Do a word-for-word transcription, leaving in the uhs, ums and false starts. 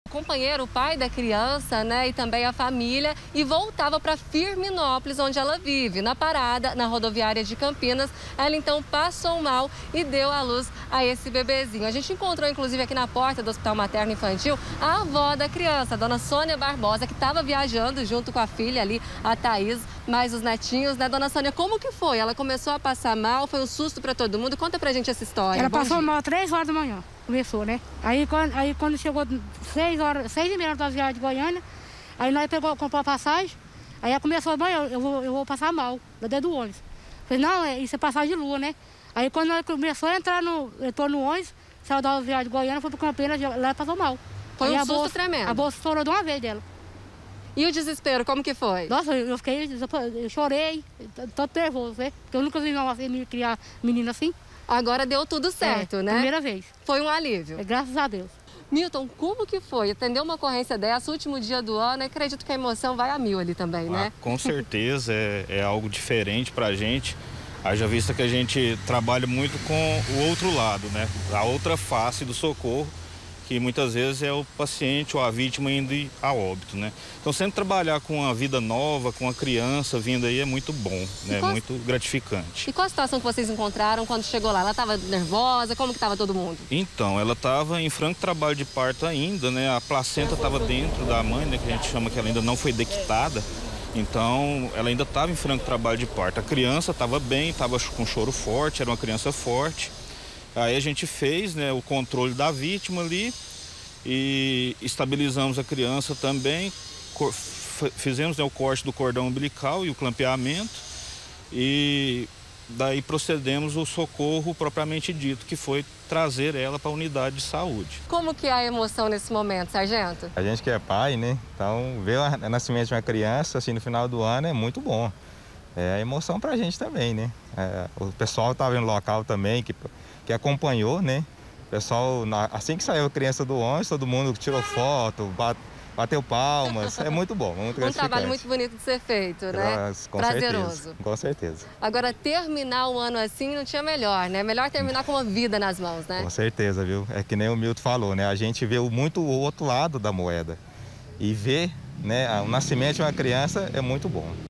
Companheiro, o pai da criança, né, e também a família, e voltava para Firminópolis, onde ela vive. Na parada, na rodoviária de Campinas, ela então passou mal e deu à luz a esse bebezinho. A gente encontrou, inclusive, aqui na porta do Hospital Materno Infantil, a avó da criança, a dona Sônia Barbosa, que estava viajando junto com a filha ali, a Thaís, mais os netinhos, né? Dona Sônia, como que foi? Ela começou a passar mal, foi um susto para todo mundo. Conta pra gente essa história. Ela Bom passou dia. mal três horas da manhã. Começou, né? Aí quando, aí quando chegou seis horas, seis e meia da viagem de Goiânia, aí nós pegou, comprou a passagem, aí ela começou, mãe, eu, eu, vou, eu vou passar mal, dentro do ônibus. Falei, não, é, isso é passagem de lua, né? Aí quando ela começou a entrar no, entrou no ônibus, saiu da viagem de Goiânia, foi para Campinas, lá passou mal. Foi aí um a susto bolsa, tremendo. A bolsa estourou de uma vez dela. E o desespero, como que foi? Nossa, eu fiquei, eu chorei, todo nervoso, né? Porque eu nunca vi uma assim, criar menina assim. Agora deu tudo certo, é, né? Primeira vez. Foi um alívio. É, graças a Deus. Milton, como que foi atender uma ocorrência dessa, último dia do ano? Eu acredito que a emoção vai a mil ali também, ah, né? Com certeza, é, é algo diferente pra gente. Haja vista que a gente trabalha muito com o outro lado, né? A outra face do socorro, que muitas vezes é o paciente ou a vítima indo a óbito, né? Então sempre trabalhar com uma vida nova, com uma criança vindo aí é muito bom, né? qual... Muito gratificante. E qual a situação que vocês encontraram quando chegou lá? Ela estava nervosa? Como que estava todo mundo? Então, ela estava em franco trabalho de parto ainda, né? A placenta estava dentro da mãe, né? Que a gente chama que ela ainda não foi dequitada. Então, ela ainda estava em franco trabalho de parto. A criança estava bem, estava com choro forte, era uma criança forte. Aí a gente fez, né, o controle da vítima ali e estabilizamos a criança também, fizemos, né, o corte do cordão umbilical e o clampeamento e daí procedemos o socorro propriamente dito, que foi trazer ela para a unidade de saúde. Como que é a emoção nesse momento, sargento? A gente que é pai, né, então ver o nascimento de uma criança assim no final do ano é muito bom. É a emoção pra gente também, né? É, o pessoal estava no local também, que, que acompanhou, né? O pessoal, assim que saiu a criança do ônibus, todo mundo tirou foto, bateu palmas. É muito bom, muito gratificante. Um trabalho muito bonito de ser feito, né? Com Prazeroso. Certeza, com certeza. Agora, terminar o ano assim não tinha melhor, né? Melhor terminar com uma vida nas mãos, né? Com certeza, viu? É que nem o Milton falou, né? A gente vê muito o outro lado da moeda. E ver, né, o nascimento de uma criança é muito bom.